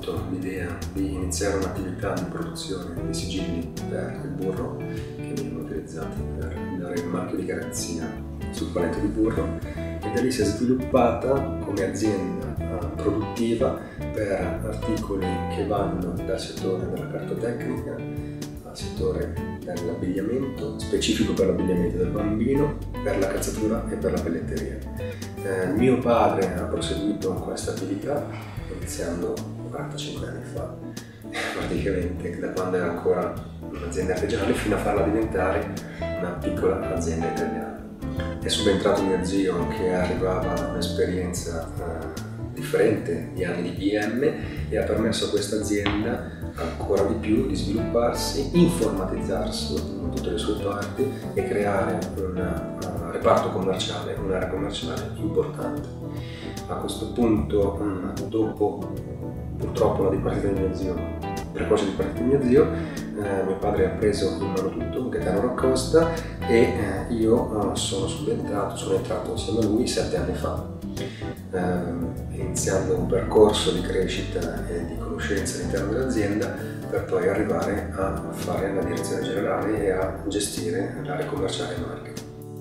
avuto l'idea di iniziare un'attività di produzione di sigilli per il burro che vengono utilizzati per dare il marchio di garanzia sul panetto di burro, e da lì si è sviluppata come azienda produttiva per articoli che vanno dal settore della cartotecnica al settore dell'abbigliamento, specifico per l'abbigliamento del bambino, per la calzatura e per la pelletteria. Mio padre ha proseguito questa attività iniziando 45 anni fa, praticamente da quando era ancora un'azienda artigianale fino a farla diventare una piccola azienda italiana. È subentrato mio zio che arrivava da un'esperienza differente di anni di PM e ha permesso a questa azienda ancora di più di svilupparsi, informatizzarsi in tutte le sue parti e creare un reparto commerciale, un'area commerciale importante. A questo punto, dopo purtroppo la dipartita di mio zio, precoce dipartita di mio zio, mio padre ha preso in mano tutto, Gaetano Roccosta, e io sono entrato insieme a lui 7 anni fa, iniziando un percorso di crescita e di conoscenza all'interno dell'azienda per poi arrivare a fare la direzione generale e a gestire l'area commerciale e marketing.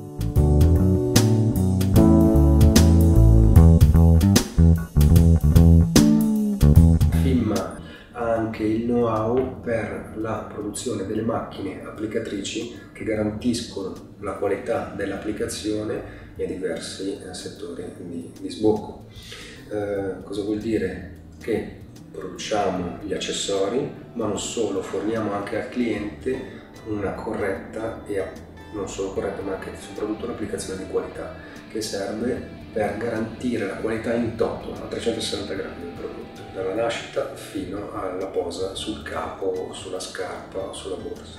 Ha anche il know-how per la produzione delle macchine applicatrici che garantiscono la qualità dell'applicazione a diversi settori di sbocco. Cosa vuol dire? Che produciamo gli accessori, ma non solo, forniamo anche al cliente una corretta e non solo corretta, ma anche soprattutto un'applicazione di qualità che serve per garantire la qualità in toto a 360 gradi del prodotto, dalla nascita fino alla posa sul capo, sulla scarpa o sulla borsa.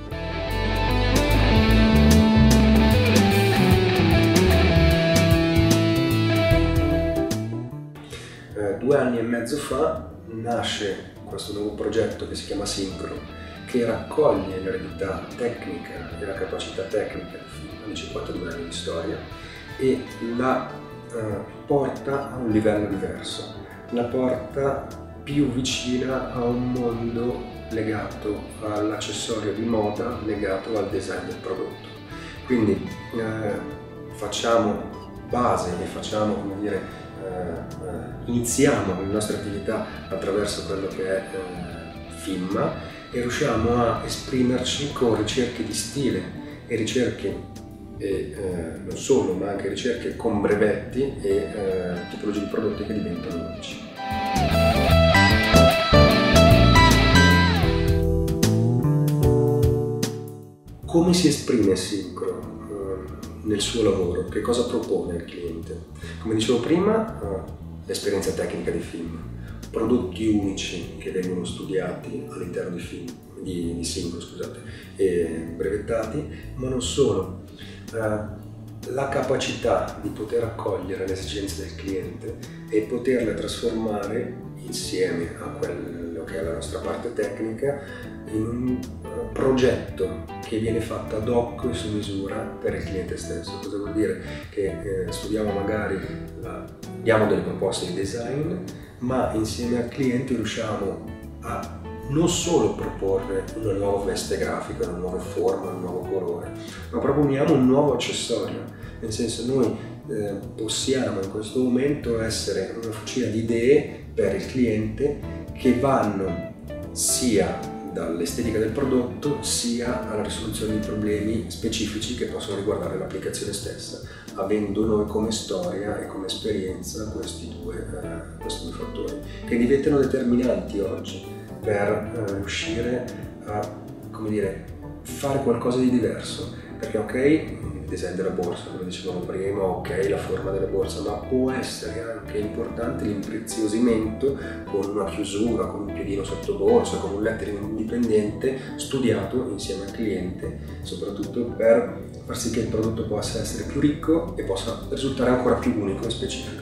Due anni e mezzo fa nasce questo nuovo progetto che si chiama Syncro, che raccoglie l'eredità tecnica e la capacità tecnica di 52 anni di storia e la porta a un livello diverso, la porta più vicina a un mondo legato all'accessorio di moda, legato al design del prodotto. Quindi facciamo base e facciamo, come dire, iniziamo le nostre attività attraverso quello che è FIMMA e riusciamo a esprimerci con ricerche di stile e ricerche non solo, ma anche ricerche con brevetti e tipologie di prodotti che diventano unici. Come si esprime Syncro nel suo lavoro? Che cosa propone al cliente? Come dicevo prima, l'esperienza tecnica di FIMMA, prodotti unici che vengono studiati all'interno di Syncro, scusate, e brevettati, ma non solo. La capacità di poter accogliere le esigenze del cliente e poterle trasformare insieme a quello che è la nostra parte tecnica in un progetto che viene fatto ad hoc e su misura per il cliente stesso. Cosa vuol dire? Che studiamo magari, diamo delle proposte di design, ma insieme al cliente riusciamo a non solo proporre una nuova veste grafica, una nuova forma, un nuovo colore, ma proponiamo un nuovo accessorio. Nel senso, noi possiamo in questo momento essere una fucina di idee per il cliente che vanno sia dall'estetica del prodotto sia alla risoluzione di problemi specifici che possono riguardare l'applicazione stessa, avendo noi come storia e come esperienza questi due fattori che diventano determinanti oggi per riuscire a, come dire, fare qualcosa di diverso, perché ok, il design della borsa, come dicevamo prima, ok, la forma della borsa, ma può essere anche importante l'impreziosimento con una chiusura, con un piedino sotto borsa, con un lettering indipendente studiato insieme al cliente, soprattutto per far sì che il prodotto possa essere più ricco e possa risultare ancora più unico e specifico.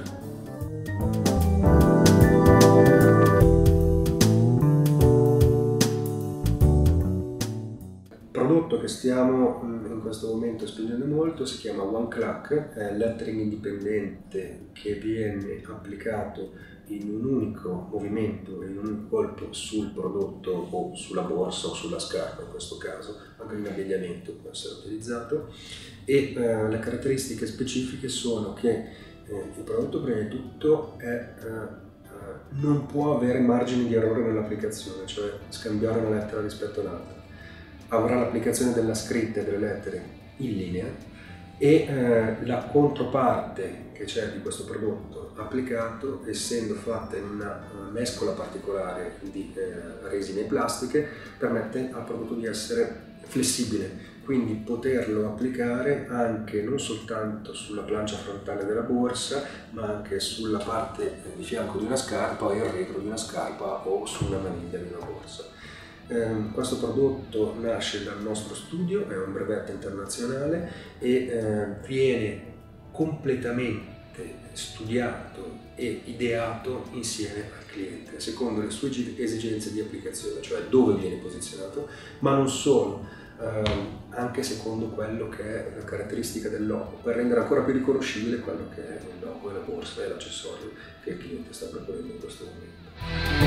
Il prodotto che stiamo in questo momento spingendo molto si chiama One Clack, è lettering indipendente che viene applicato in un unico movimento, in un unico colpo sul prodotto o sulla borsa o sulla scarpa in questo caso, anche in abbigliamento può essere utilizzato, e le caratteristiche specifiche sono che il prodotto prima di tutto non può avere margini di errore nell'applicazione, cioè scambiare una lettera rispetto all'altra. Avrà l'applicazione della scritta e delle lettere in linea, e la controparte che c'è di questo prodotto applicato, essendo fatta in una mescola particolare di resine e plastiche, permette al prodotto di essere flessibile, quindi poterlo applicare anche non soltanto sulla plancia frontale della borsa, ma anche sulla parte di fianco di una scarpa o il retro di una scarpa o su una maniglia di una borsa. Questo prodotto nasce dal nostro studio, è un brevetto internazionale e viene completamente studiato e ideato insieme al cliente, secondo le sue esigenze di applicazione, cioè dove viene posizionato, ma non solo, anche secondo quello che è la caratteristica del logo, per rendere ancora più riconoscibile quello che è il logo, la borsa e l'accessorio che il cliente sta proponendo in questo momento.